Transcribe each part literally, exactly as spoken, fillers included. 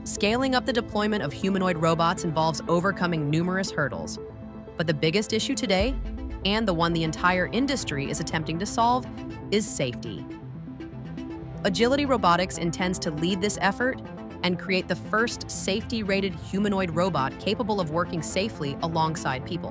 Scaling up the deployment of humanoid robots involves overcoming numerous hurdles. But the biggest issue today, and the one the entire industry is attempting to solve, is safety. Agility Robotics intends to lead this effort and create the first safety-rated humanoid robot capable of working safely alongside people.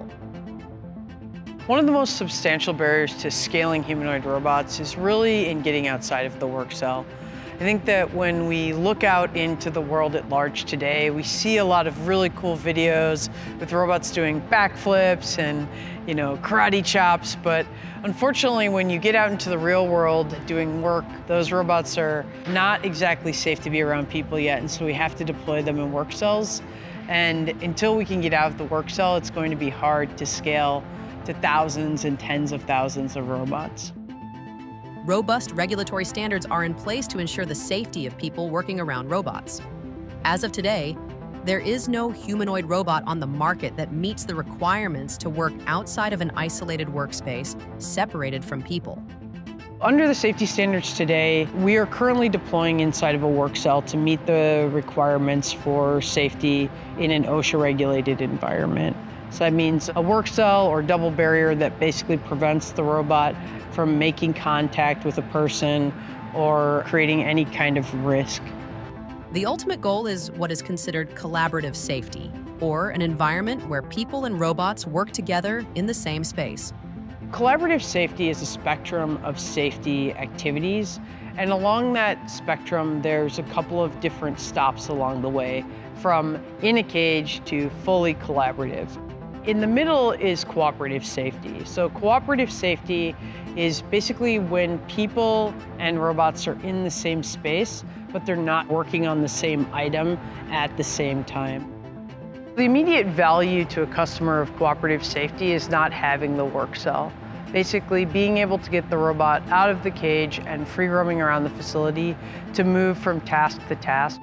One of the most substantial barriers to scaling humanoid robots is really in getting outside of the work cell. I think that when we look out into the world at large today, we see a lot of really cool videos with robots doing backflips and, you know, karate chops, but unfortunately, when you get out into the real world doing work, those robots are not exactly safe to be around people yet, and so we have to deploy them in work cells. And until we can get out of the work cell, it's going to be hard to scale to thousands and tens of thousands of robots. Robust regulatory standards are in place to ensure the safety of people working around robots. As of today, there is no humanoid robot on the market that meets the requirements to work outside of an isolated workspace, separated from people. Under the safety standards today, we are currently deploying inside of a work cell to meet the requirements for safety in an OSHA-regulated environment. So that means a work cell or double barrier that basically prevents the robot from making contact with a person or creating any kind of risk. The ultimate goal is what is considered collaborative safety, or an environment where people and robots work together in the same space. Collaborative safety is a spectrum of safety activities, and along that spectrum, there's a couple of different stops along the way, from in a cage to fully collaborative. In the middle is cooperative safety. So cooperative safety is basically when people and robots are in the same space, but they're not working on the same item at the same time. The immediate value to a customer of cooperative safety is not having the work cell. Basically, being able to get the robot out of the cage and free roaming around the facility to move from task to task.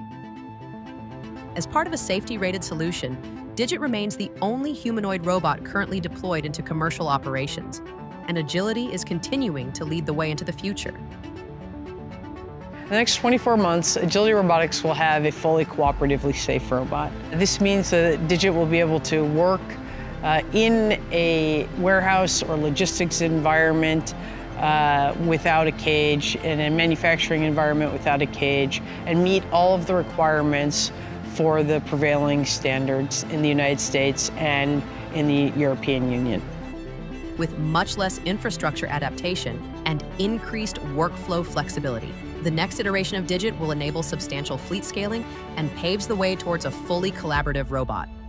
As part of a safety-rated solution, Digit remains the only humanoid robot currently deployed into commercial operations, and Agility is continuing to lead the way into the future. In the next twenty-four months, Agility Robotics will have a fully cooperatively safe robot. This means that Digit will be able to work uh, in a warehouse or logistics environment uh, without a cage, in a manufacturing environment without a cage, and meet all of the requirements for the prevailing standards in the United States and in the European Union. With much less infrastructure adaptation and increased workflow flexibility, the next iteration of Digit will enable substantial fleet scaling and paves the way towards a fully collaborative robot.